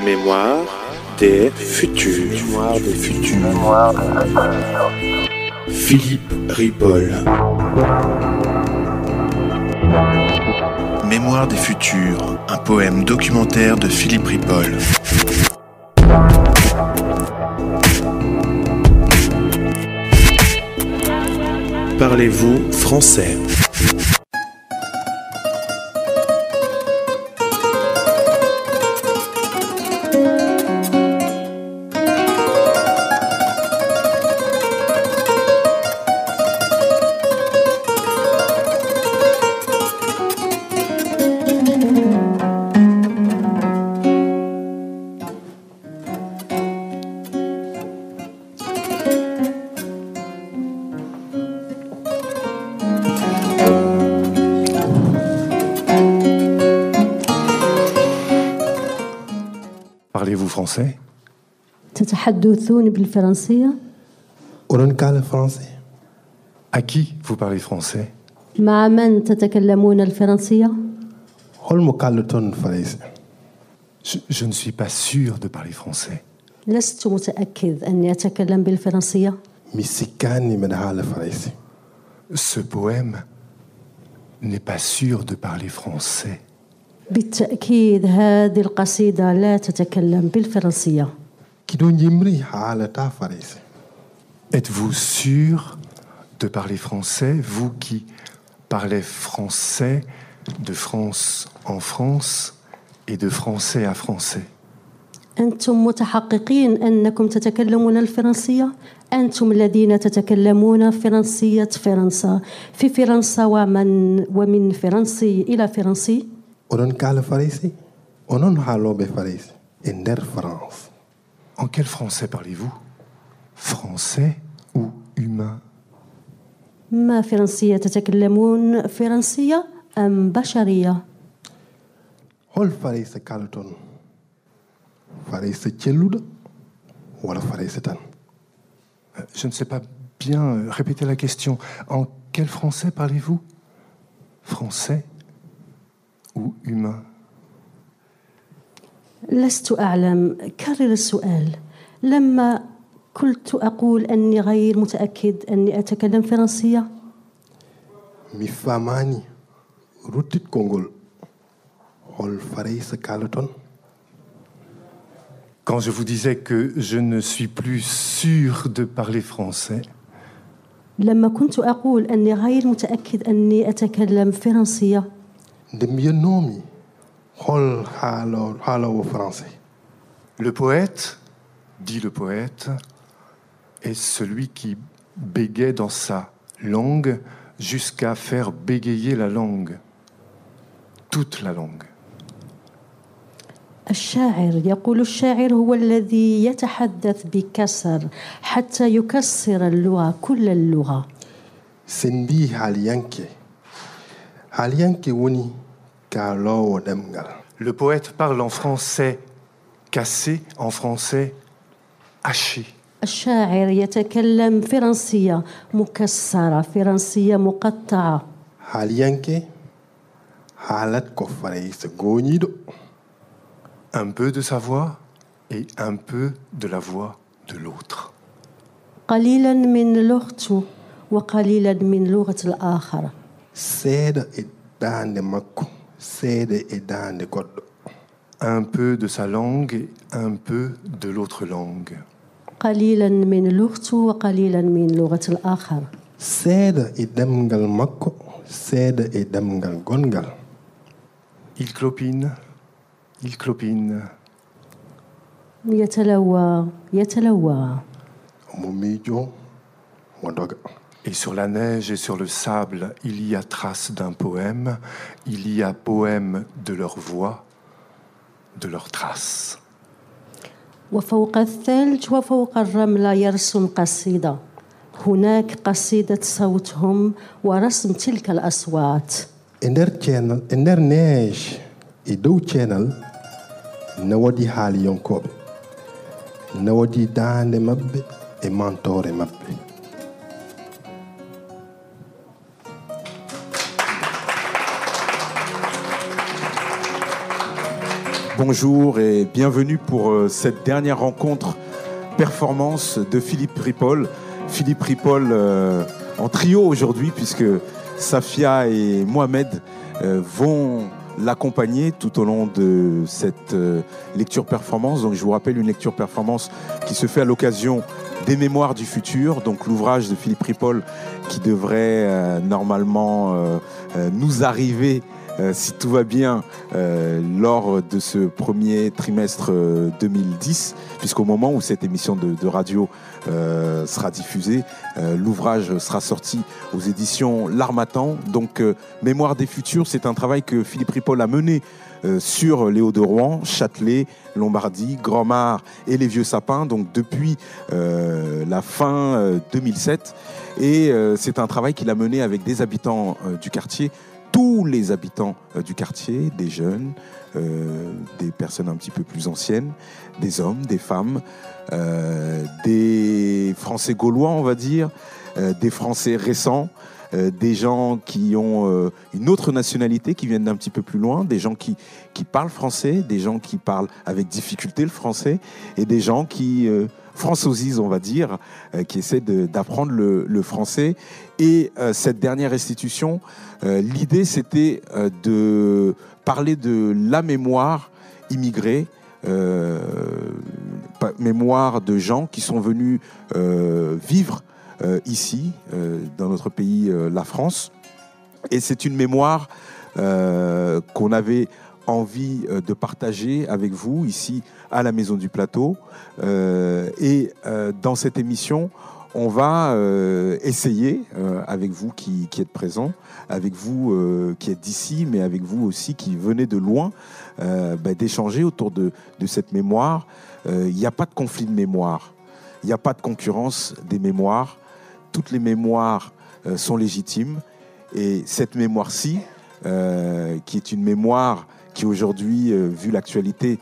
Mémoire des futurs. Mémoire des futurs. Philippe Ripoll. Mémoire des futurs, un poème documentaire de Philippe Ripoll. Parlez-vous français? Parlez-vous français? تتحدثون بالفرنسية؟ ونتكلم فرنسي. À qui vous parlez français? مع من تتكلمون الفرنسية؟ هل مكالمة فرنسي؟ Je ne suis pas sûr de parler français. لست متأكد أني أتكلم بالفرنسية. مسكاني من هذا الفرنسي. Ce poème n'est pas sûr de parler français. بالتأكيد هذه القصيدة لا تتكلم بالفرنسية. كدون يمري حالة فرنسي. Êtes-vous sûr de parler français, vous qui parlez français de France en France et de français à français? أنتم متحققين أنكم تتكلمون الفرنسية؟ أنتم الذين تتكلمون فرنسية فرنسا في فرنسا ومن فرنسي إلى فرنسي؟ ونتكلم فرنسي ونحلو بفرنسي إندر فرنسا. En quel français parlez-vous? Français ou humain? ما فرنسية تتكلمون؟ فرنسية أم بشرية؟ هل فرنسا كالتون فرنسا تشلود ولا فرنسا تان؟ Je ne sais pas bien répéter la question. En quel français parlez-vous? Français ou humain? لست أعلم. كرر السؤال. لما كنت أقول أني غير متأكد أني أتكلم فرنسية. مفهماني روتيت كونغول هل فرنسا كالتون؟ Quand je vous disais que je ne suis plus sûr de parler français, لما كنت أقول أني غير متأكد أني أتكلم فرنسية. دمينومي هل حالو فرنسي. le poète, dit le poète, est celui qui bégaye dans sa langue jusqu'à faire bégayer la langue, toute la langue. الشاعر يقول الشاعر هو الذي يتحدث بكسر حتى يكسر اللغة كل اللغة. سندي هاليانكي وني كالو دمغال. Le poète parle en français cassé, en français haché. الشاعر يتكلم فرنسية مكسرة، فرنسية مقطعة. هاليانكي حالات كفريس غونيدو. Un peu de sa voix et un peu de la voix de l'autre. قليلا من لغته وقليلا من لغة الآخر. سيد إدان مكو سيد إدان غدو. Un peu de sa langue et un peu de l'autre langue. قليلا من لغته وقليلا من لغة الآخر. سيد إدمغل مكو سيد إدمغل غنغل. Il clopine. Il clopine. يتلوى يتلوى. موميجو ودوغ. Et sur la neige et sur le sable, il y a trace d'un poème, il y a poème de leur voix, de leurs traces. وفوق الثلج وفوق الرملة يرسم قصيدة. هناك قصيدة صوتهم ورسم تلك الأصوات. إندر نيج إدو channel نودي حالي ينكوب نودي دان مبي إمانتوري مبي. Bonjour et bienvenue pour cette dernière rencontre performance de Philippe Ripoll. Philippe Ripoll en trio aujourd'hui puisque Safia et Mohamed vont l'accompagner tout au long de cette lecture performance. Donc je vous rappelle une lecture performance qui se fait à l'occasion des Mémoires du futur, donc l'ouvrage de Philippe Ripoll qui devrait normalement nous arriver si tout va bien lors de ce premier trimestre 2010, puisqu'au moment où cette émission de radio sera diffusée, l'ouvrage sera sorti aux éditions L'Harmattan. Donc Mémoire des futurs, c'est un travail que Philippe Ripoll a mené sur les Hauts-de-Rouen, Châtelet, Lombardie, Grand-Mare et les Vieux Sapins, donc depuis la fin 2007. Et c'est un travail qu'il a mené avec des habitants du quartier, tous les habitants du quartier, des jeunes, des personnes un petit peu plus anciennes, des hommes, des femmes, des Français gaulois, on va dire, des Français récents, des gens qui ont une autre nationalité, qui viennent d'un petit peu plus loin, des gens qui parlent français, des gens qui parlent avec difficulté le français, et des gens qui francisent, on va dire, qui essaient d'apprendre le français. Et cette dernière restitution, l'idée c'était de parler de la mémoire immigrée, mémoire de gens qui sont venus vivre ici, dans notre pays, la France. Et c'est une mémoire qu'on avait envie de partager avec vous ici à la Maison du Plateau. Et dans cette émission, on va essayer, avec vous qui êtes présents, avec vous qui êtes d'ici, mais avec vous aussi qui venez de loin, d'échanger autour de cette mémoire. Il n'y a pas de conflit de mémoire, il n'y a pas de concurrence des mémoires. Toutes les mémoires sont légitimes. Et cette mémoire-ci, qui est une mémoire qui aujourd'hui, vu l'actualité,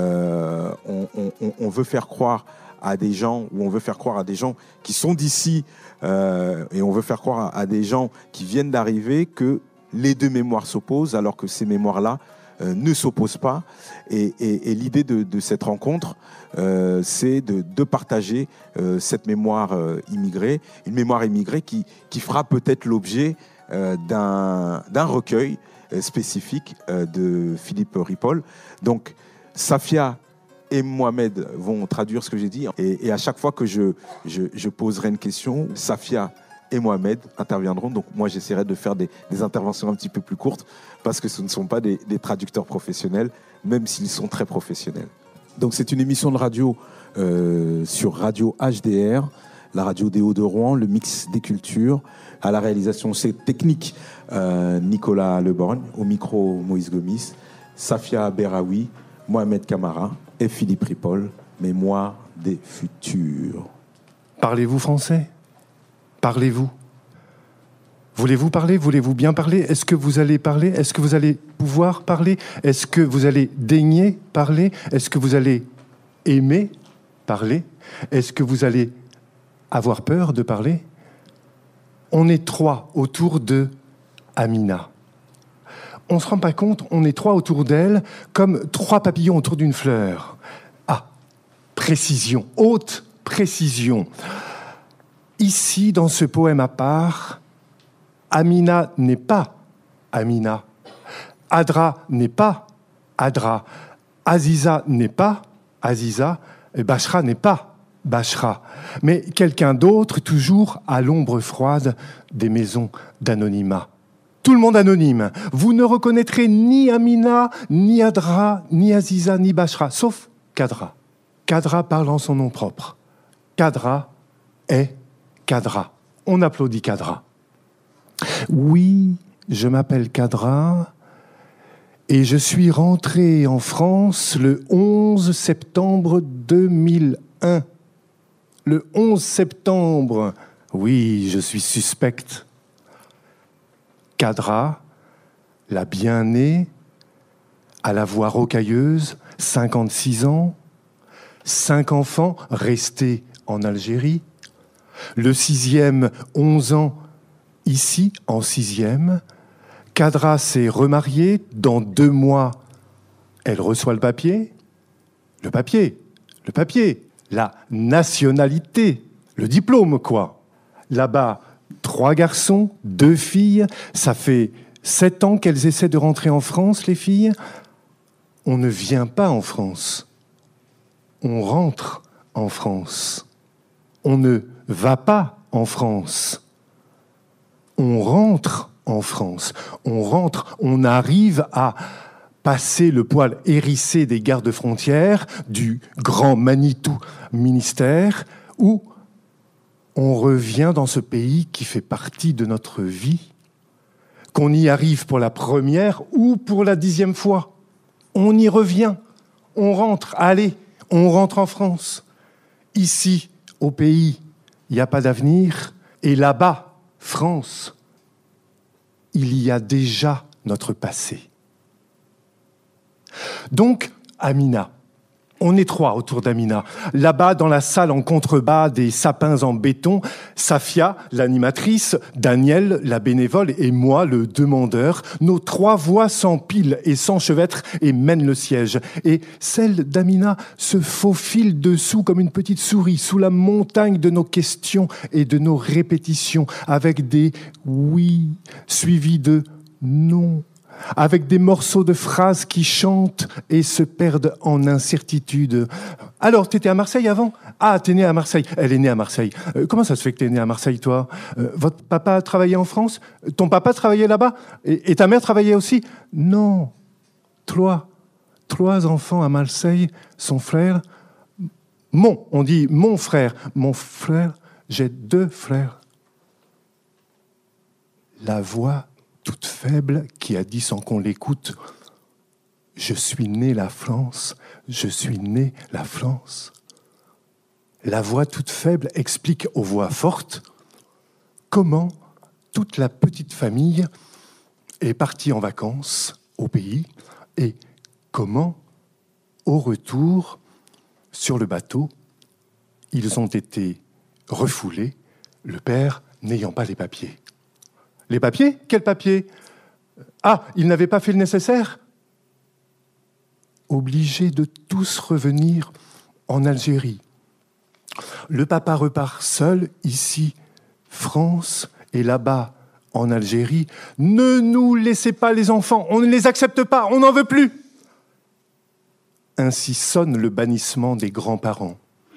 on veut faire croire à des gens, ou on veut faire croire à des gens qui sont d'ici, et on veut faire croire à des gens qui viennent d'arriver que les deux mémoires s'opposent, alors que ces mémoires-là ne s'opposent pas. Et l'idée de cette rencontre, c'est de partager cette mémoire immigrée, une mémoire immigrée qui fera peut-être l'objet d'un recueil spécifique de Philippe Ripoll. Donc Safia et Mohamed vont traduire ce que j'ai dit, et à chaque fois que je poserai une question, Safia et Mohamed interviendront. Donc moi j'essaierai de faire des interventions un petit peu plus courtes, parce que ce ne sont pas des traducteurs professionnels, même s'ils sont très professionnels. Donc c'est une émission de radio sur Radio HDR, la radio des Hauts-de-Rouen, le mix des cultures. À la réalisation, c'est technique, Nicolas Leborgne. Au micro, Moïse Gomis, Safia Beraoui, Mohamed Camara et Philippe Ripoll. Mémoire des futurs. Parlez-vous français ? Parlez-vous ? Voulez-vous parler ? Voulez-vous bien parler ? Est-ce que vous allez parler ? Est-ce que vous allez pouvoir parler ? Est-ce que vous allez daigner parler ? Est-ce que vous allez aimer parler ? Est-ce que vous allez avoir peur de parler ? On est trois autour de Amina. On ne se rend pas compte, on est trois autour d'elle, comme trois papillons autour d'une fleur. Ah, précision, haute précision. Ici, dans ce poème à part, Amina n'est pas Amina. Adra n'est pas Adra. Aziza n'est pas Aziza. Et Bachra n'est pas Bachra. Mais quelqu'un d'autre, toujours à l'ombre froide des maisons d'anonymat. Tout le monde anonyme. Vous ne reconnaîtrez ni Amina, ni Adra, ni Aziza, ni Bachra, sauf Kadra. Kadra parle en son nom propre. Kadra est Kadra. On applaudit Kadra. Oui, je m'appelle Kadra et je suis rentré en France le 11 septembre 2001. Le 11 septembre, oui, je suis suspecte. Kadra, la bien-née, à la voix rocailleuse, 56 ans, 5 enfants restés en Algérie, le 6e, 11 ans, ici, en 6e. Kadra s'est remariée, dans 2 mois, Elle reçoit le papier, la nationalité, le diplôme, quoi. Là-bas, 3 garçons, 2 filles, ça fait 7 ans qu'elles essaient de rentrer en France, les filles. On ne vient pas en France, on rentre en France. On ne va pas en France, on rentre en France. On rentre, on arrive à passer le poil hérissé des gardes-frontières, du grand Manitou ministère, où on revient dans ce pays qui fait partie de notre vie, qu'on y arrive pour la première ou pour la 10e fois. On y revient, on rentre, allez, on rentre en France. Ici, au pays, il n'y a pas d'avenir, et là-bas, France, il y a déjà notre passé. Donc, Amina, on est 3 autour d'Amina. Là-bas, dans la salle en contrebas, des sapins en béton, Safia, l'animatrice, Daniel, la bénévole, et moi, le demandeur. Nos 3 voix s'empilent et s'enchevêtrent et mènent le siège. Et celle d'Amina se faufile dessous comme une petite souris, sous la montagne de nos questions et de nos répétitions, avec des « oui » suivis de « non ». Avec des morceaux de phrases qui chantent et se perdent en incertitude. Alors, t'étais à Marseille avant ? Ah, t'es née à Marseille. Elle est née à Marseille. Comment ça se fait que t'es née à Marseille, toi ? Votre papa travaillait en France ? Ton papa travaillait là-bas ? Et ta mère travaillait aussi ? Non. 3 enfants à Marseille, son frère. On dit mon frère. Mon frère, j'ai 2 frères. La voix toute faible, qui a dit sans qu'on l'écoute « Je suis né la France, je suis né la France ». La voix toute faible explique aux voix fortes comment toute la petite famille est partie en vacances au pays et comment, au retour, sur le bateau, ils ont été refoulés, le père n'ayant pas les papiers. Les papiers ? Quels papiers ? Ah, ils n'avaient pas fait le nécessaire ? Obligés de tous revenir en Algérie. Le papa repart seul, ici, France, et là-bas, en Algérie. Ne nous laissez pas les enfants, on ne les accepte pas, on n'en veut plus. Ainsi sonne le bannissement des grands-parents.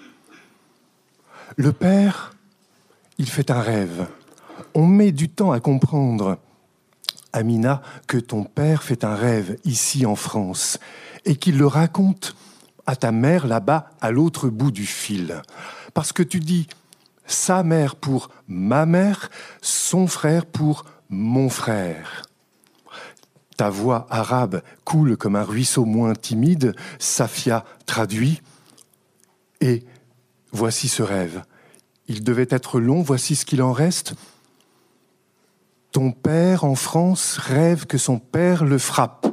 Le père, il fait un rêve. On met du temps à comprendre, Amina, que ton père fait un rêve ici en France et qu'il le raconte à ta mère là-bas, à l'autre bout du fil. Parce que tu dis sa mère pour ma mère, son frère pour mon frère. Ta voix arabe coule comme un ruisseau moins timide, Safia traduit. Et voici ce rêve. Il devait être long, voici ce qu'il en reste. Ton père, en France, rêve que son père le frappe.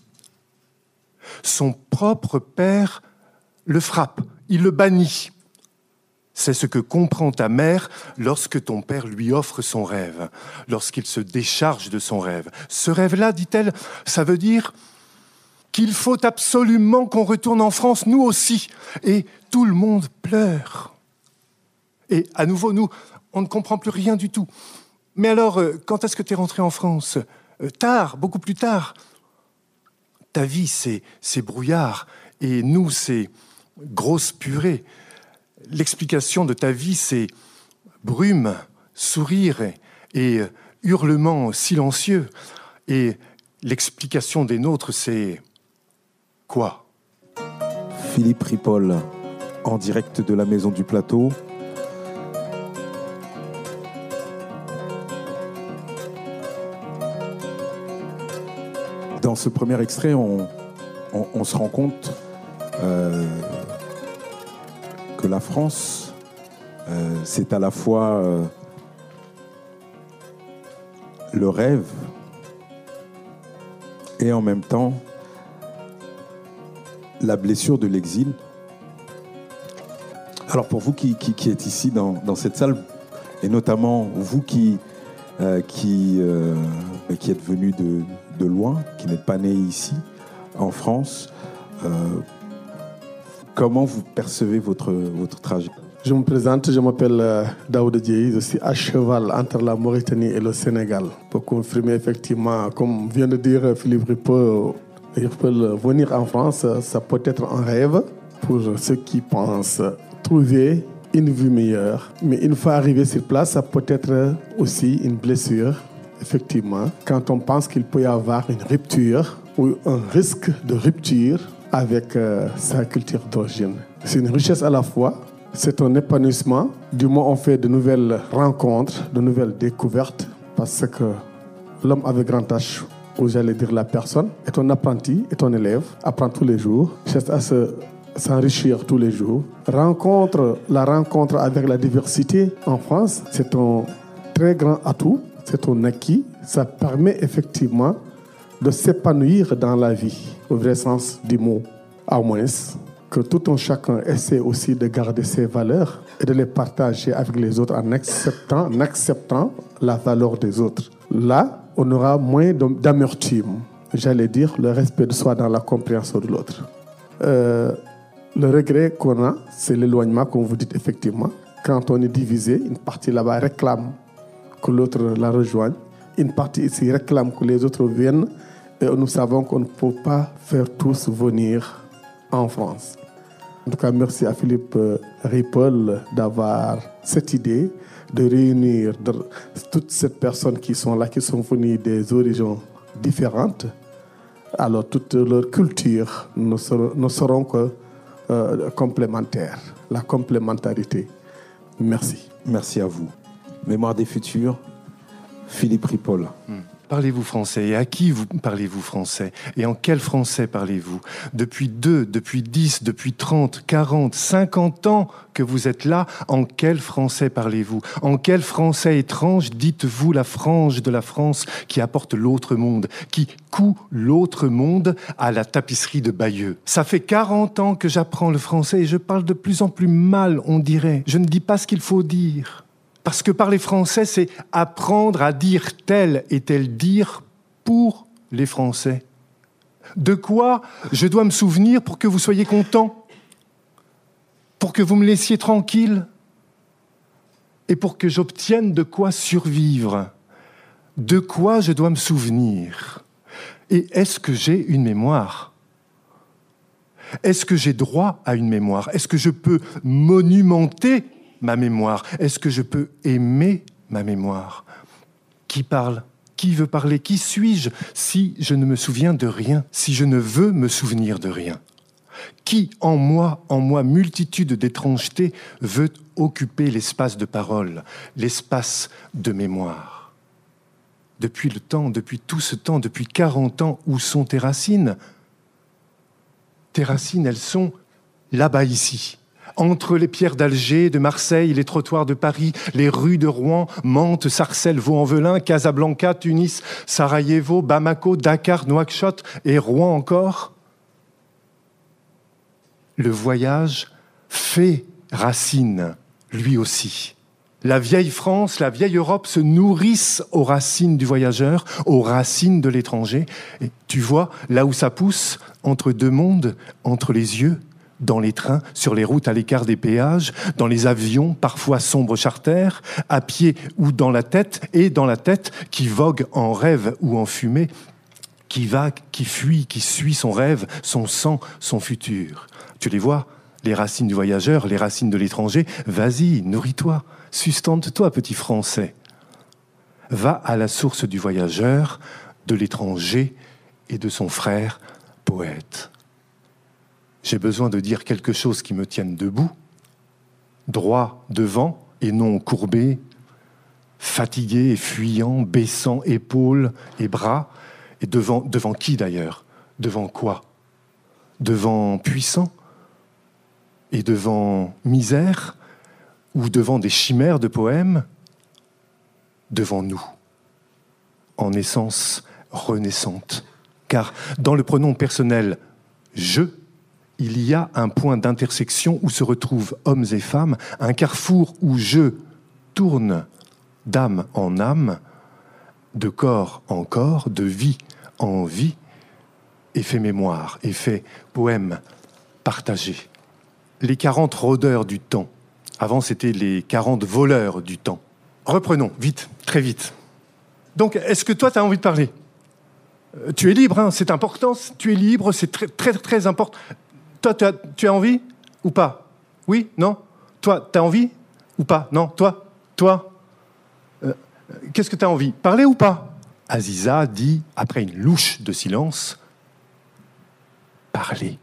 Son propre père le frappe, il le bannit. C'est ce que comprend ta mère lorsque ton père lui offre son rêve, lorsqu'il se décharge de son rêve. Ce rêve-là, dit-elle, ça veut dire qu'il faut absolument qu'on retourne en France, nous aussi. Et tout le monde pleure. Et à nouveau, nous, on ne comprend plus rien du tout. Mais alors, quand est-ce que tu es rentré en France ? Tard, beaucoup plus tard. Ta vie, c'est brouillard. Et nous, c'est grosse purée. L'explication de ta vie, c'est brume, sourire et hurlement silencieux. Et l'explication des nôtres, c'est quoi ? Philippe Ripoll, en direct de la Maison du Plateau. Dans ce premier extrait, on se rend compte que la France, c'est à la fois le rêve et en même temps la blessure de l'exil. Alors pour vous qui êtes ici dans cette salle, et notamment vous qui êtes venus de loin, qui n'êtes pas nés ici, en France, Comment vous percevez votre trajet? Je me présente, je m'appelle Daouda Dieye, je suis à cheval entre la Mauritanie et le Sénégal. Pour confirmer effectivement, comme vient de dire Philippe Ripoll, venir en France, ça peut être un rêve pour ceux qui pensent trouver une vie meilleure. Mais une fois arrivé sur place, ça peut être aussi une blessure, effectivement, quand on pense qu'il peut y avoir une rupture ou un risque de rupture avec sa culture d'origine. C'est une richesse à la fois, c'est un épanouissement. Du moins, on fait de nouvelles rencontres, de nouvelles découvertes, parce que l'homme avec grand H, ou j'allais dire la personne, est un apprenti, est un élève, apprend tous les jours, cherche à s'enrichir tous les jours. La rencontre avec la diversité en France, c'est un très grand atout, c'est un acquis. Ça permet effectivement de s'épanouir dans la vie, au vrai sens du mot, à moins que tout un chacun essaie aussi de garder ses valeurs et de les partager avec les autres en acceptant la valeur des autres. Là, on aura moins d'amertume, j'allais dire le respect de soi dans la compréhension de l'autre. Le regret qu'on a, c'est l'éloignement, comme vous dites effectivement. Quand on est divisé, une partie là-bas réclame que l'autre la rejoigne, une partie ici réclame que les autres viennent, et nous savons qu'on ne peut pas faire tous venir en France. En tout cas, merci à Philippe Ripoll d'avoir cette idée de réunir toutes ces personnes qui sont là, qui sont venues des origines différentes. Alors, toute leur culture ne seront que complémentaires. La complémentarité. Merci. Merci à vous. Mémoire des futurs, Philippe Ripoll. Parlez-vous français? Et à qui parlez-vous français? Et en quel français parlez-vous? Depuis 2, depuis 10, depuis 30, 40, 50 ans que vous êtes là, en quel français parlez-vous? En quel français étrange dites-vous la frange de la France qui apporte l'autre monde, qui coud l'autre monde à la tapisserie de Bayeux? Ça fait 40 ans que j'apprends le français et je parle de plus en plus mal, on dirait. Je ne dis pas ce qu'il faut dire. Parce que parler français, c'est apprendre à dire tel et tel dire pour les Français. De quoi je dois me souvenir pour que vous soyez contents, pour que vous me laissiez tranquille et pour que j'obtienne de quoi survivre. De quoi je dois me souvenir? Et est-ce que j'ai une mémoire? Est-ce que j'ai droit à une mémoire? Est-ce que je peux monumenter ma mémoire? Est-ce que je peux aimer ma mémoire? Qui parle? Qui veut parler? Qui suis-je si je ne me souviens de rien? Si je ne veux me souvenir de rien? Qui, en moi, multitude d'étrangetés, veut occuper l'espace de parole, l'espace de mémoire? Depuis le temps, depuis tout ce temps, depuis 40 ans, où sont tes racines? Tes racines, elles sont là-bas, ici. Entre les pierres d'Alger, de Marseille, les trottoirs de Paris, les rues de Rouen, Mantes, Sarcelles, Vaux-en-Velin, Casablanca, Tunis, Sarajevo, Bamako, Dakar, Nouakchott et Rouen encore. Le voyage fait racine, lui aussi. La vieille France, la vieille Europe se nourrissent aux racines du voyageur, aux racines de l'étranger. Et tu vois, là où ça pousse, entre deux mondes, entre les yeux, dans les trains, sur les routes à l'écart des péages, dans les avions, parfois sombres charters, à pied ou dans la tête, et dans la tête qui vogue en rêve ou en fumée, qui vague, qui fuit, qui suit son rêve, son sang, son futur. Tu les vois, les racines du voyageur, les racines de l'étranger. Vas-y, nourris-toi, sustente-toi, petit Français. Va à la source du voyageur, de l'étranger et de son frère poète. J'ai besoin de dire quelque chose qui me tienne debout, droit devant et non courbé, fatigué et fuyant, baissant épaules et bras. Et devant qui d'ailleurs? Devant quoi? Devant puissant? Et devant misère? Ou devant des chimères de poèmes? Devant nous, en essence renaissante. Car dans le pronom personnel « je », il y a un point d'intersection où se retrouvent hommes et femmes, un carrefour où je tourne d'âme en âme, de corps en corps, de vie en vie, effet mémoire, effet poème partagé. Les 40 rôdeurs du temps. Avant, c'était les 40 voleurs du temps. Reprenons, vite, très vite. Donc, est-ce que toi, tu as envie de parler ? Tu es libre, hein, c'est important, tu es libre, c'est très, très, très important. Toi, tu as envie ou pas ? Oui ? Non ? Toi, tu as envie ou pas ? Non ? Toi ? Qu'est-ce que tu as envie ? Parler ou pas ? Aziza dit, après une louche de silence, parler.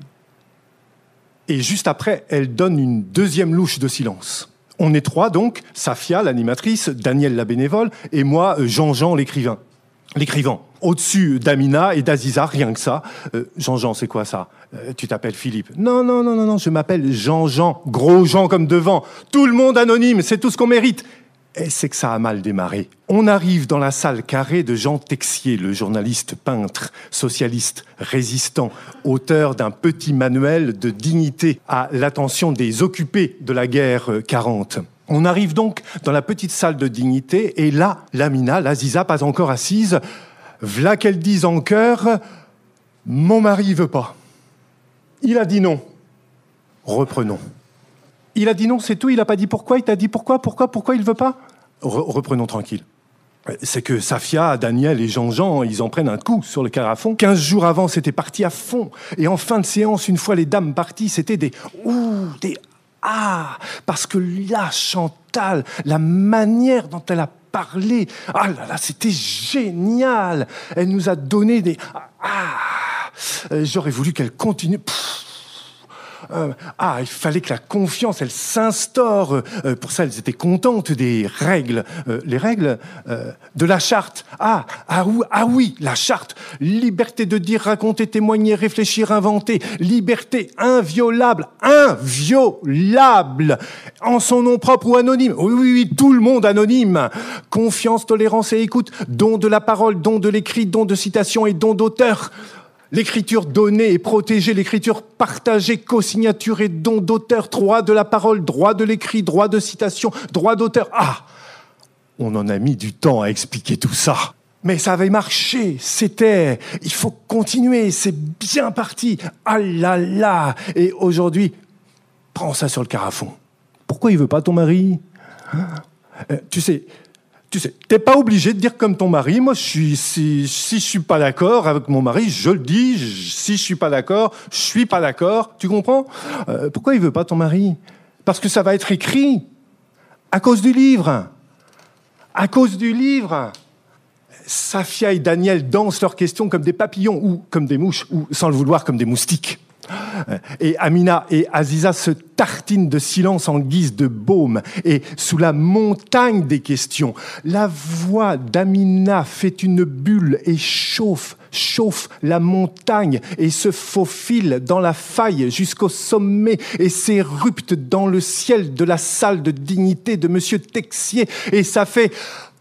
Et juste après, elle donne une deuxième louche de silence. On est trois donc, Safia, l'animatrice, Daniel, la bénévole, et moi, Jean-Jean, l'écrivain. L'écrivant. Au-dessus d'Amina et d'Aziza, rien que ça. Jean-Jean, c'est quoi ça ? Tu t'appelles Philippe ? Non, je m'appelle Jean-Jean. Gros Jean comme devant. Tout le monde anonyme, c'est tout ce qu'on mérite. Et c'est que ça a mal démarré. On arrive dans la salle carrée de Jean Texier, le journaliste, peintre, socialiste, résistant, auteur d'un petit manuel de dignité à l'attention des occupés de la guerre 40. On arrive donc dans la petite salle de dignité, et là, l'Amina, l'Aziza, pas encore assise, v'là qu'elle dise en chœur « Mon mari veut pas. Il a dit non. » Reprenons. Il a dit non, c'est tout, il n'a pas dit pourquoi, il t'a dit pourquoi il veut pas ? Reprenons tranquille. C'est que Safia, Daniel et Jean-Jean, ils en prennent un coup sur le carafon. 15 jours avant, c'était parti à fond. Et en fin de séance, une fois les dames parties, c'était des « ouh », des « ah », parce que là, Chantal, la manière dont elle a parlé, ah là là, c'était génial. Elle nous a donné des « ah ». J'aurais voulu qu'elle continue. Il fallait que la confiance, elle s'instaure. Pour ça, elles étaient contentes des règles. Les règles de la charte. Ah oui, la charte. Liberté de dire, raconter, témoigner, réfléchir, inventer. Liberté inviolable. Inviolable. En son nom propre ou anonyme. Oui, tout le monde anonyme. Confiance, tolérance et écoute. Don de la parole, don de l'écrit, don de citation et don d'auteur. L'écriture donnée et protégée, l'écriture partagée, co-signature et don d'auteur, droit de la parole, droit de l'écrit, droit de citation, droit d'auteur. Ah, on en a mis du temps à expliquer tout ça. Mais ça avait marché, il faut continuer, c'est bien parti. Ah là là. Et aujourd'hui, prends ça sur le carafon. Pourquoi il veut pas ton mari ? Tu sais, t'es pas obligé de dire comme ton mari. Moi, si je suis pas d'accord avec mon mari, je le dis. Si je suis pas d'accord, je suis pas d'accord. Tu comprends ? Pourquoi il veut pas ton mari ? Parce que ça va être écrit. À cause du livre. À cause du livre. Safia et Daniel dansent leurs questions comme des papillons ou comme des mouches ou, sans le vouloir, comme des moustiques. Et Amina et Aziza se tartinent de silence en guise de baume. Et sous la montagne des questions, la voix d'Amina fait une bulle et chauffe la montagne et se faufile dans la faille jusqu'au sommet et s'érupte dans le ciel de la salle de dignité de Monsieur Texier. Et ça fait...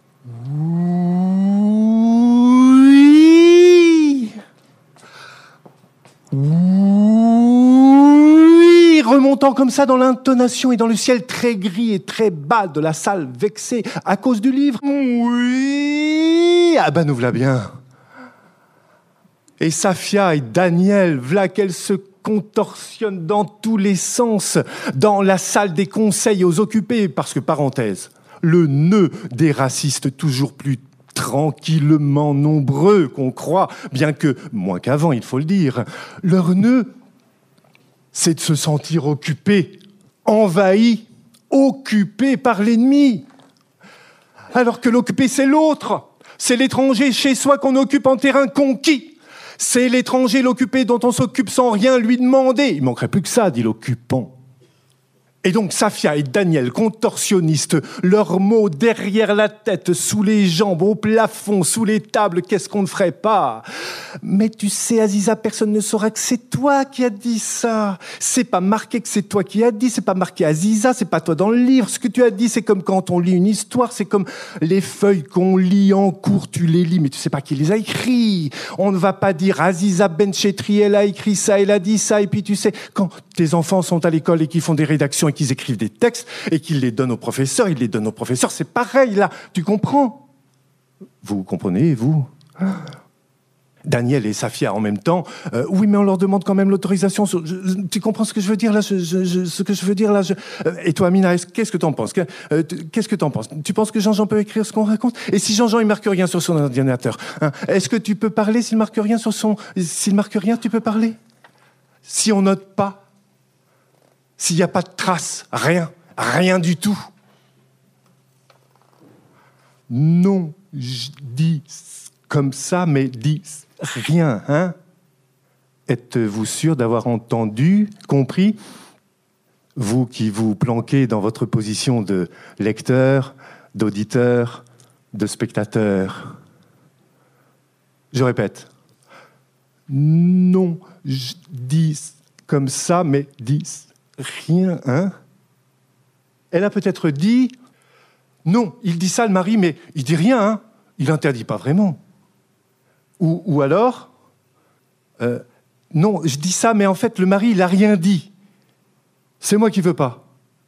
Oui, remontant comme ça dans l'intonation et dans le ciel très gris et très bas de la salle vexée à cause du livre. Oui, ah ben nous voilà bien. Et Safia et Daniel, voilà qu'elles se contorsionnent dans tous les sens dans la salle des conseils aux occupés, parce que, parenthèse, le nœud des racistes toujours plus tranquillement nombreux qu'on croit, bien que moins qu'avant, il faut le dire. Leur nœud, c'est de se sentir occupé, envahi, occupé par l'ennemi. Alors que l'occupé, c'est l'autre. C'est l'étranger chez soi qu'on occupe en terrain conquis. C'est l'étranger, l'occupé, dont on s'occupe sans rien lui demander. Il manquerait plus que ça, dit l'occupant. Et donc Safia et Daniel, contorsionnistes, leurs mots derrière la tête, sous les jambes, au plafond, sous les tables, qu'est-ce qu'on ne ferait pas ? Mais tu sais, Aziza, personne ne saura que c'est toi qui as dit ça. C'est pas marqué que c'est toi qui as dit, c'est pas marqué Aziza, c'est pas toi dans le livre. Ce que tu as dit, c'est comme quand on lit une histoire, c'est comme les feuilles qu'on lit en cours, tu les lis, mais tu sais pas qui les a écrits. On ne va pas dire Aziza Benchetri, elle a écrit ça, elle a dit ça, et puis tu sais, quand tes enfants sont à l'école et qu'ils font des rédactions et qu'ils écrivent des textes et qu'ils les donnent aux professeurs, ils les donnent aux professeurs, c'est pareil là, tu comprends ? Vous comprenez, vous ? Daniel et Safia en même temps. Oui, mais on leur demande quand même l'autorisation. Tu comprends ce que je veux dire là ce que je veux dire là Et toi, Amina, qu'est-ce que tu en penses Qu'est-ce que tu en penses? Tu penses que Jean-Jean peut écrire ce qu'on raconte? Et si Jean-Jean, il marque rien sur son ordinateur, hein, est-ce que tu peux parler s'il marque rien sur son... S'il marque rien, tu peux parler? Si on note pas, s'il n'y a pas de traces, rien du tout. Non, je dis comme ça, mais dis rien, hein? Êtes-vous sûr d'avoir entendu, compris? Vous qui vous planquez dans votre position de lecteur, d'auditeur, de spectateur. Je répète. Non, je dis comme ça, mais dis rien, hein? Elle a peut-être dit... Non, il dit ça, le mari, mais il dit rien, hein? Il n'interdit pas vraiment. Ou alors... non, je dis ça, mais en fait, le mari, il n'a rien dit. C'est moi qui veux pas.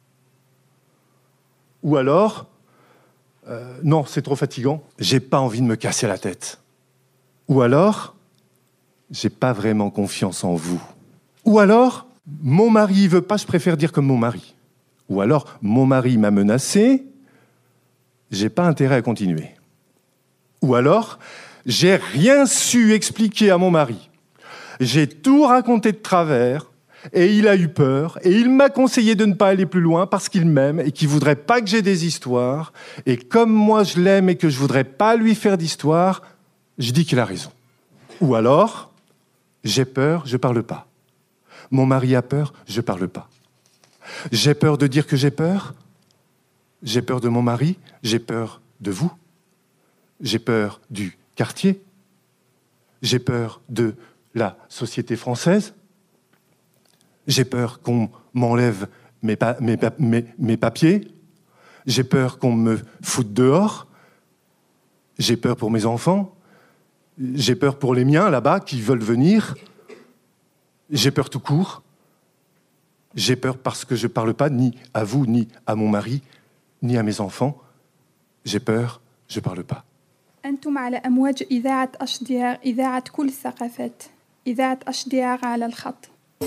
Ou alors... non, c'est trop fatigant. J'ai pas envie de me casser la tête. Ou alors... J'ai pas vraiment confiance en vous. Ou alors, mon mari veut pas, je préfère dire comme mon mari. Ou alors, mon mari m'a menacé, j'ai pas intérêt à continuer. Ou alors, j'ai rien su expliquer à mon mari. J'ai tout raconté de travers, et il a eu peur, et il m'a conseillé de ne pas aller plus loin parce qu'il m'aime et qu'il voudrait pas que j'ai des histoires. Et comme moi je l'aime et que je voudrais pas lui faire d'histoire, je dis qu'il a raison. Ou alors... J'ai peur, je parle pas. Mon mari a peur, je parle pas. J'ai peur de dire que j'ai peur. J'ai peur de mon mari, j'ai peur de vous. J'ai peur du quartier. J'ai peur de la société française. J'ai peur qu'on m'enlève mes papiers. J'ai peur qu'on me foute dehors. J'ai peur pour mes enfants. J'ai peur pour les miens, là-bas, qui veulent venir. J'ai peur tout court. J'ai peur parce que je ne parle pas ni à vous, ni à mon mari, ni à mes enfants. J'ai peur, je ne parle pas. أنتم على أمواج إذاعة أشدياغ، إذاعة كل الثقافات، إذاعة أشدياغ على الخط.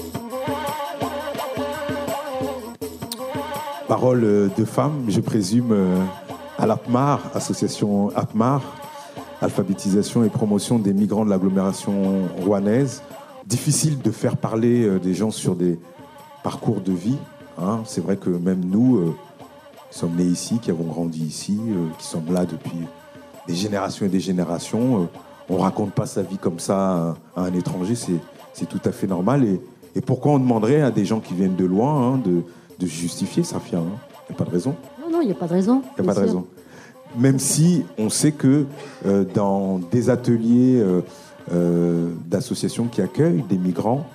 Parole de femme, je présume, à l'APMAR, association APMAR, alphabétisation et promotion des migrants de l'agglomération rouennaise. Difficile de faire parler des gens sur des parcours de vie. Hein. C'est vrai que même nous, qui sommes nés ici, qui avons grandi ici, qui sommes là depuis des générations et des générations, on ne raconte pas sa vie comme ça à un étranger. C'est tout à fait normal. Et pourquoi on demanderait à des gens qui viennent de loin de justifier, Safia? Il n'y a pas de raison. Non, il n'y a pas de raison. Il n'y a pas de raison. Même si on sait que dans des ateliers d'associations qui accueillent des migrants,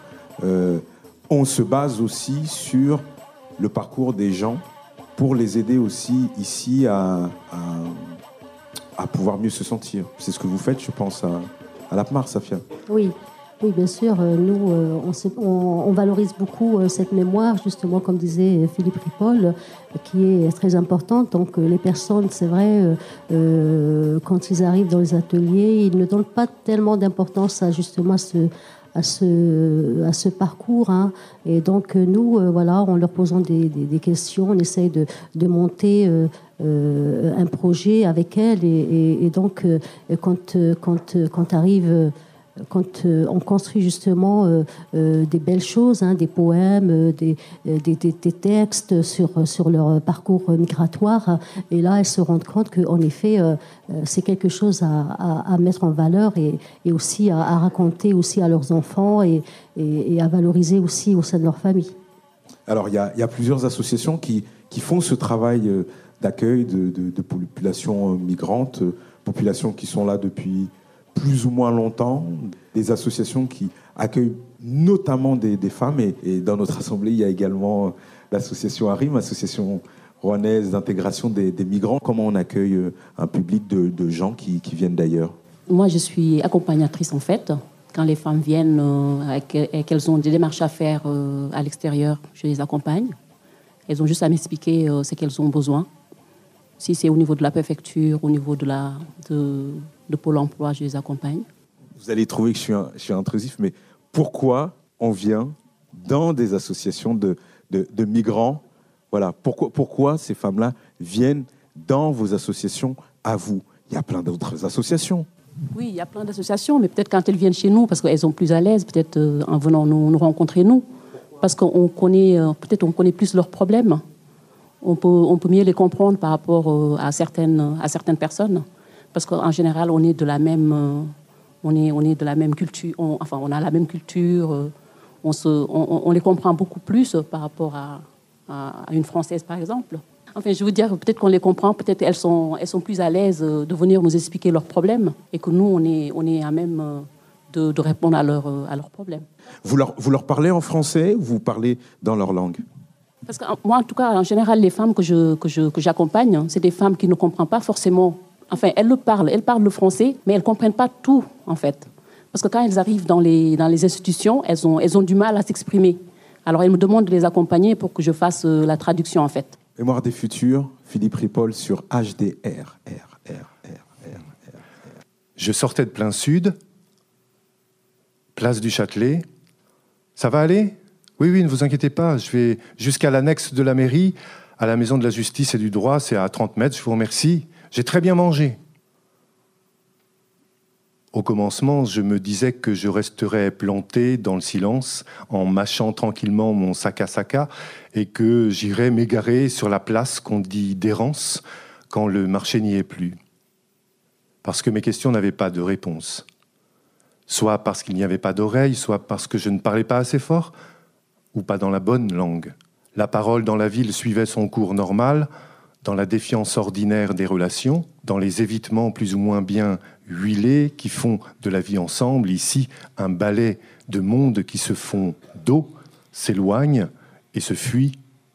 on se base aussi sur le parcours des gens pour les aider aussi ici à pouvoir mieux se sentir. C'est ce que vous faites, je pense, à l'APMAR, Safia. Oui. Oui, bien sûr. Nous, on valorise beaucoup cette mémoire, justement, comme disait Philippe Ripoll, qui est très importante. Donc, les personnes, c'est vrai, quand ils arrivent dans les ateliers, ils ne donnent pas tellement d'importance à justement à ce parcours. Hein. Et donc, nous, voilà, en leur posant des questions, on essaye de monter un projet avec elles. Et donc, quand arrive... Quand on construit justement des belles choses, hein, des poèmes, des textes sur leur parcours migratoire, et là elles se rendent compte qu'en effet c'est quelque chose à mettre en valeur et aussi à raconter aussi à leurs enfants et à valoriser aussi au sein de leur famille. Alors il y a plusieurs associations qui font ce travail d'accueil de populations migrantes, populations qui sont là depuis plus ou moins longtemps, des associations qui accueillent notamment des femmes. Et dans notre assemblée, il y a également l'association ARIM, association rouennaise d'intégration des migrants. Comment on accueille un public de gens qui viennent d'ailleurs? Moi, je suis accompagnatrice en fait. Quand les femmes viennent et qu'elles ont des démarches à faire à l'extérieur, je les accompagne. Elles ont juste à m'expliquer ce qu'elles ont besoin. Si c'est au niveau de la préfecture, au niveau de Pôle emploi, je les accompagne. Vous allez trouver que je suis intrusif, mais pourquoi on vient dans des associations de migrants? Voilà, pourquoi ces femmes-là viennent dans vos associations à vous? Il y a plein d'autres associations. Oui, il y a plein d'associations, mais peut-être quand elles viennent chez nous, parce qu'elles sont plus à l'aise, peut-être en venant nous rencontrer, nous, parce qu'on connaît, peut-être on connaît plus leurs problèmes. On peut mieux les comprendre par rapport à certaines personnes, parce qu'en général, on est de la même, on est de la même culture. On a la même culture. On les comprend beaucoup plus par rapport à une Française, par exemple. Enfin, je veux dire, peut-être qu'on les comprend, peut-être elles sont plus à l'aise de venir nous expliquer leurs problèmes, et que nous, on est à même de répondre à leurs problèmes. Vous leur parlez en français ou vous parlez dans leur langue? Parce que moi, en tout cas, en général, les femmes que j'accompagne, c'est des femmes qui ne comprennent pas forcément. Enfin, elles parlent le français, mais elles ne comprennent pas tout, en fait. Parce que quand elles arrivent dans les institutions, elles ont du mal à s'exprimer. Alors, elles me demandent de les accompagner pour que je fasse la traduction, en fait. Mémoire des futurs, Philippe Ripoll sur HDR. Je sortais de plein sud, place du Châtelet. Ça va aller? Oui, ne vous inquiétez pas. Je vais jusqu'à l'annexe de la mairie, à la maison de la justice et du droit. C'est à 30 mètres, je vous remercie. J'ai très bien mangé. Au commencement, je me disais que je resterais planté dans le silence en mâchant tranquillement mon saka et que j'irais m'égarer sur la place qu'on dit d'errance quand le marché n'y est plus. Parce que mes questions n'avaient pas de réponse. Soit parce qu'il n'y avait pas d'oreille, soit parce que je ne parlais pas assez fort, ou pas dans la bonne langue. La parole dans la ville suivait son cours normal, dans la défiance ordinaire des relations, dans les évitements plus ou moins bien huilés qui font de la vie ensemble, ici, un balai de mondes qui se font d'eau, s'éloignent et se fuient.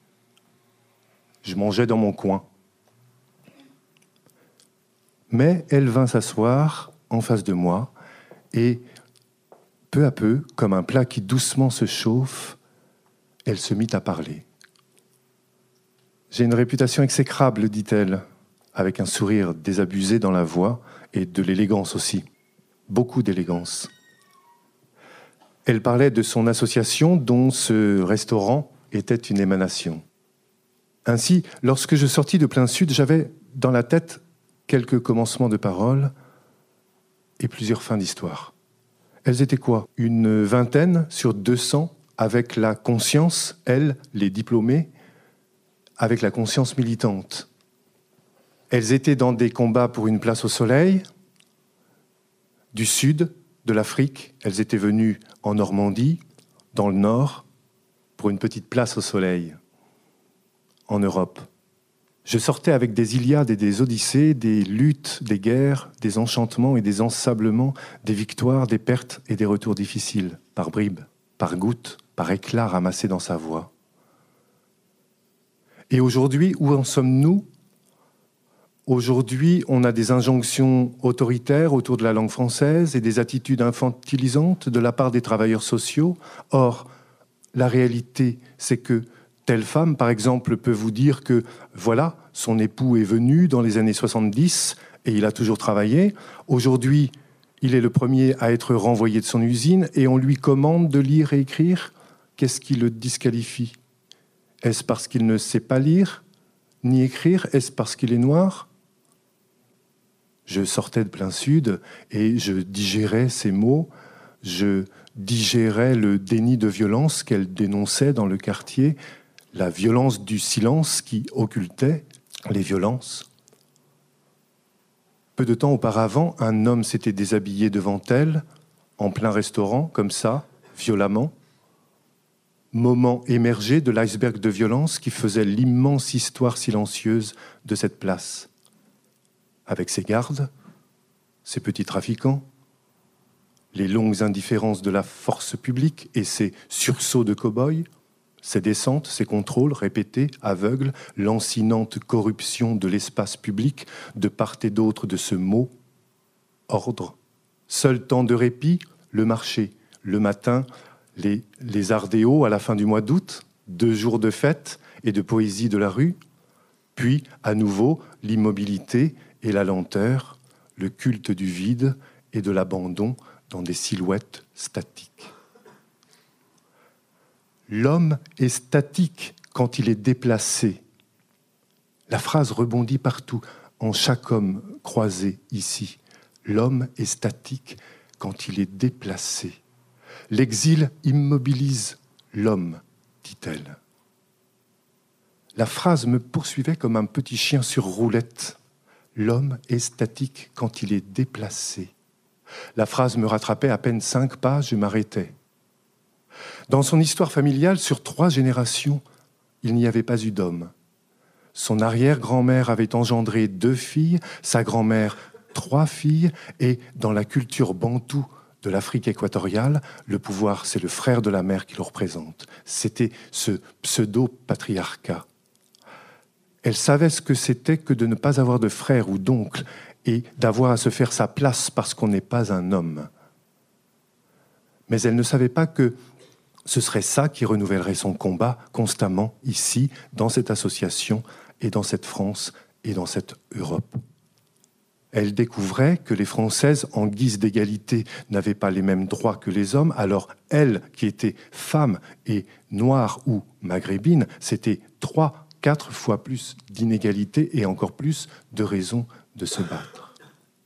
Je mangeais dans mon coin. Mais elle vint s'asseoir en face de moi et, peu à peu, comme un plat qui doucement se chauffe, elle se mit à parler. « J'ai une réputation exécrable, dit-elle, avec un sourire désabusé dans la voix et de l'élégance aussi. Beaucoup d'élégance. Elle parlait de son association dont ce restaurant était une émanation. Ainsi, lorsque je sortis de plein sud, j'avais dans la tête quelques commencements de paroles et plusieurs fins d'histoire. Elles étaient quoi? Une vingtaine sur 200 avec la conscience, elles, les diplômés, avec la conscience militante. Elles étaient dans des combats pour une place au soleil. Du sud, de l'Afrique, elles étaient venues en Normandie, dans le nord, pour une petite place au soleil, en Europe. Je sortais avec des Iliades et des Odyssées, des luttes, des guerres, des enchantements et des ensablements, des victoires, des pertes et des retours difficiles, par bribes, par gouttes, par éclats ramassés dans sa voix. Et aujourd'hui, où en sommes-nous? Aujourd'hui, on a des injonctions autoritaires autour de la langue française et des attitudes infantilisantes de la part des travailleurs sociaux. Or, la réalité, c'est que telle femme, par exemple, peut vous dire que, voilà, son époux est venu dans les années 70 et il a toujours travaillé. Aujourd'hui, il est le premier à être renvoyé de son usine et on lui commande de lire et écrire. Qu'est-ce qui le disqualifie? Est-ce parce qu'il ne sait pas lire ni écrire? Est-ce parce qu'il est noir? Je sortais de plein sud et je digérais ces mots. Je digérais le déni de violence qu'elle dénonçait dans le quartier, la violence du silence qui occultait les violences. Peu de temps auparavant, un homme s'était déshabillé devant elle, en plein restaurant, comme ça, violemment. Moment émergé de l'iceberg de violence qui faisait l'immense histoire silencieuse de cette place. Avec ses gardes, ses petits trafiquants, les longues indifférences de la force publique et ses sursauts de cow-boys, ses descentes, ses contrôles répétés, aveugles, lancinante corruption de l'espace public de part et d'autre de ce mot, ordre. Seul temps de répit, le marché, le matin, les ardéos à la fin du mois d'août, 2 jours de fête et de poésie de la rue, puis à nouveau l'immobilité et la lenteur, le culte du vide et de l'abandon dans des silhouettes statiques. L'homme est statique quand il est déplacé. La phrase rebondit partout, en chaque homme croisé ici. L'homme est statique quand il est déplacé. L'exil immobilise l'homme, dit-elle. La phrase me poursuivait comme un petit chien sur roulette. L'homme est statique quand il est déplacé. La phrase me rattrapait à peine 5 pages, je m'arrêtais. Dans son histoire familiale, sur 3 générations, il n'y avait pas eu d'homme. Son arrière-grand-mère avait engendré 2 filles, sa grand-mère 3 filles, et dans la culture bantoue de l'Afrique équatoriale, le pouvoir, c'est le frère de la mère qui le représente. C'était ce pseudo-patriarcat. Elle savait ce que c'était que de ne pas avoir de frère ou d'oncle et d'avoir à se faire sa place parce qu'on n'est pas un homme. Mais elle ne savait pas que ce serait ça qui renouvellerait son combat constamment ici, dans cette association et dans cette France et dans cette Europe. Elle découvrait que les Françaises, en guise d'égalité, n'avaient pas les mêmes droits que les hommes, alors elle, qui était femme et noire ou maghrébine, c'était 3-4 fois plus d'inégalités et encore plus de raisons de se battre.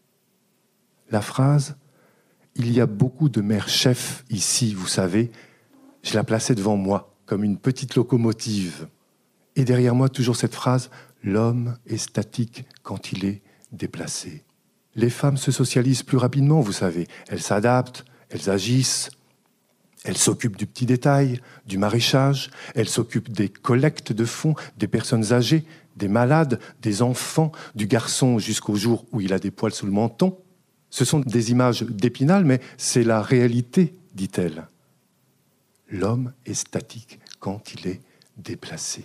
La phrase « Il y a beaucoup de mères chefs ici, vous savez », je la plaçais devant moi, comme une petite locomotive. Et derrière moi, toujours cette phrase « L'homme est statique quand il est déplacé ». Les femmes se socialisent plus rapidement, vous savez. Elles s'adaptent, elles agissent, elles s'occupent du petit détail, du maraîchage, elles s'occupent des collectes de fonds, des personnes âgées, des malades, des enfants, du garçon jusqu'au jour où il a des poils sous le menton. Ce sont des images d'Épinal, mais c'est la réalité, dit-elle. L'homme est statique quand il est déplacé.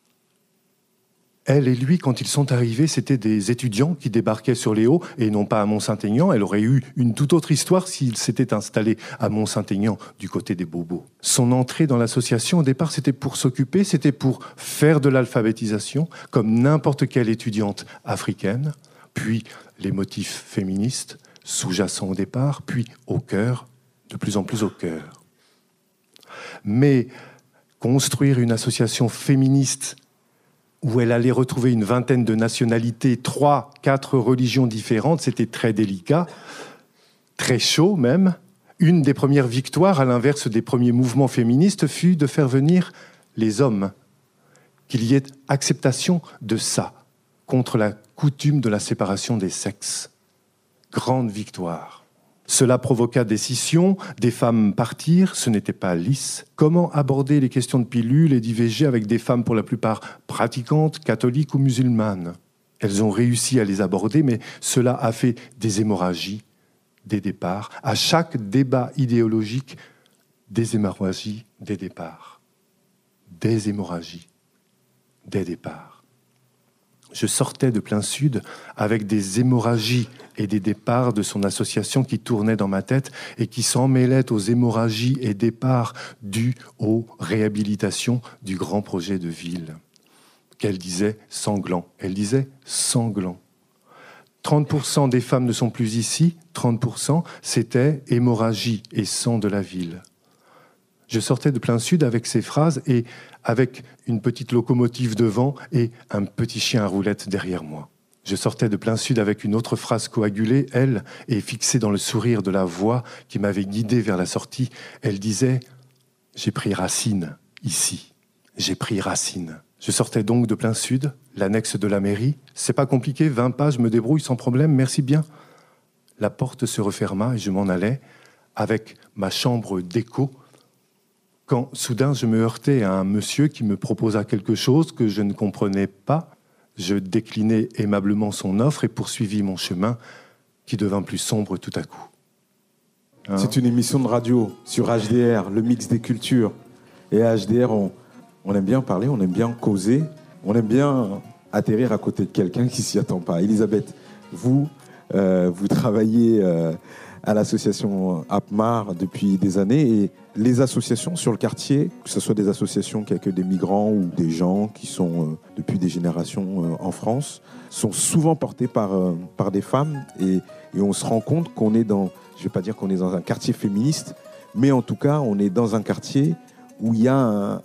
Elle et lui, quand ils sont arrivés, c'étaient des étudiants qui débarquaient sur les Hauts et non pas à Mont-Saint-Aignan. Elle aurait eu une toute autre histoire s'il s'était installé à Mont-Saint-Aignan, du côté des Bobos. Son entrée dans l'association, au départ, c'était pour s'occuper, c'était pour faire de l'alphabétisation, comme n'importe quelle étudiante africaine, puis les motifs féministes, sous-jacents au départ, puis au cœur, de plus en plus au cœur. Mais construire une association féministe où elle allait retrouver une vingtaine de nationalités, 3-4 religions différentes, c'était très délicat, très chaud même. Une des premières victoires, à l'inverse des premiers mouvements féministes, fut de faire venir les hommes, qu'il y ait acceptation de ça, contre la coutume de la séparation des sexes. Grande victoire. Cela provoqua des scissions, des femmes partirent, ce n'était pas lisse. Comment aborder les questions de pilules et d'IVG avec des femmes pour la plupart pratiquantes, catholiques ou musulmanes ? Elles ont réussi à les aborder, mais cela a fait des hémorragies, des départs. À chaque débat idéologique, des hémorragies, des départs. Des hémorragies, des départs. Je sortais de plein sud avec des hémorragies et des départs de son association qui tournaient dans ma tête et qui s'en mêlaient aux hémorragies et départs dus aux réhabilitations du grand projet de ville. Qu'elle disait sanglant. Elle disait sanglant. 30% des femmes ne sont plus ici, 30% c'était hémorragie et sang de la ville. Je sortais de plein sud avec ces phrases et avec une petite locomotive devant et un petit chien à roulette derrière moi. Je sortais de plein sud avec une autre phrase coagulée, elle, et fixée dans le sourire de la voix qui m'avait guidé vers la sortie. Elle disait « J'ai pris racine, ici. J'ai pris racine. » Je sortais donc de plein sud, l'annexe de la mairie. C'est pas compliqué, 20 pas, je me débrouille sans problème, merci bien. La porte se referma et je m'en allais avec ma chambre d'écho quand soudain je me heurtais à un monsieur qui me proposa quelque chose que je ne comprenais pas. Je déclinai aimablement son offre et poursuivis mon chemin qui devint plus sombre tout à coup. C'est une émission de radio sur HDR, le mix des cultures. Et à HDR, on aime bien parler, on aime bien causer, on aime bien atterrir à côté de quelqu'un qui s'y attend pas. Elisabeth, vous travaillez à l'association APMAR depuis des années et les associations sur le quartier, que ce soit des associations qui accueillent des migrants ou des gens qui sont depuis des générations en France, sont souvent portées par des femmes et et on se rend compte qu'on est dans, je ne vais pas dire qu'on est dans un quartier féministe, mais en tout cas, on est dans un quartier où il y a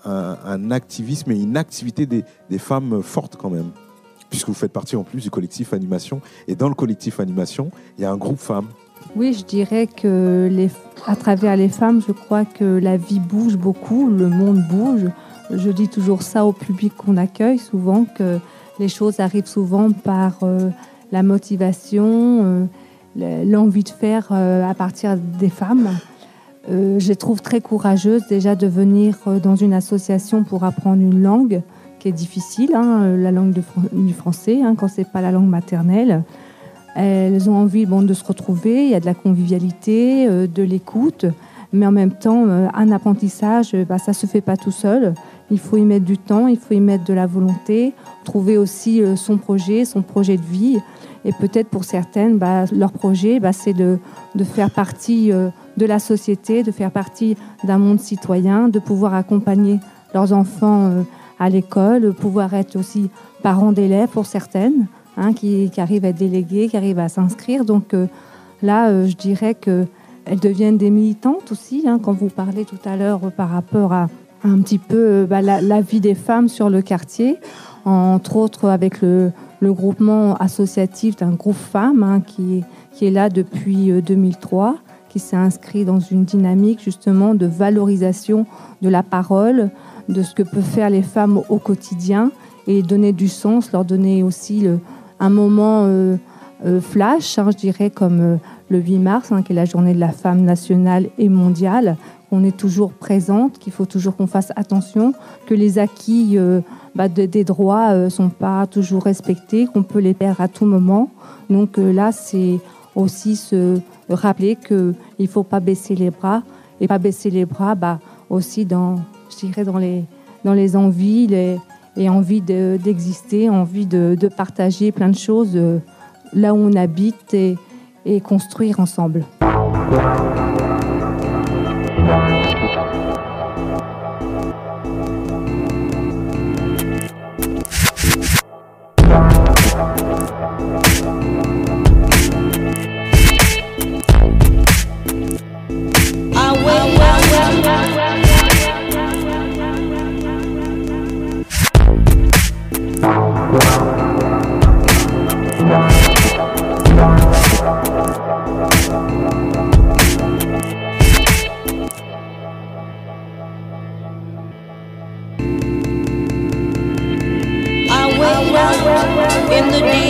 un activisme et une activité des femmes fortes quand même. Puisque vous faites partie en plus du collectif Animation. Et dans le collectif Animation, il y a un groupe femmes. Oui, je dirais que à travers les femmes, je crois que la vie bouge beaucoup, le monde bouge. Je dis toujours ça au public qu'on accueille souvent, que les choses arrivent souvent par la motivation, l'envie de faire à partir des femmes. Je les trouve très courageuses déjà de venir dans une association pour apprendre une langue qui est difficile, la langue du français, quand ce n'est pas la langue maternelle. Elles ont envie de se retrouver, il y a de la convivialité, de l'écoute, mais en même temps, un apprentissage, ça ne se fait pas tout seul. Il faut y mettre du temps, il faut y mettre de la volonté, trouver aussi son projet de vie. Et peut-être pour certaines, leur projet, c'est de faire partie de la société, de faire partie d'un monde citoyen, de pouvoir accompagner leurs enfants à l'école, pouvoir être aussi parents d'élèves pour certaines, qui arrivent à être déléguées, qui arrivent à s'inscrire. Donc là, je dirais qu'elles deviennent des militantes aussi, quand vous parlez tout à l'heure par rapport à un petit peu la vie des femmes sur le quartier, entre autres avec le groupement associatif d'un groupe femmes qui est là depuis 2003, qui s'est inscrit dans une dynamique justement de valorisation de la parole, de ce que peuvent faire les femmes au quotidien et donner du sens, leur donner aussi un moment flash, je dirais, comme le 8 mars, qui est la journée de la femme nationale et mondiale, qu'on est toujours présente, qu'il faut toujours qu'on fasse attention, que les acquis des droits ne sont pas toujours respectés, qu'on peut les perdre à tout moment. Donc là, c'est aussi se rappeler qu'il ne faut pas baisser les bras, et pas baisser les bras aussi dans les envies, et envie d'exister, envie de partager plein de choses là où on habite et construire ensemble. In the deep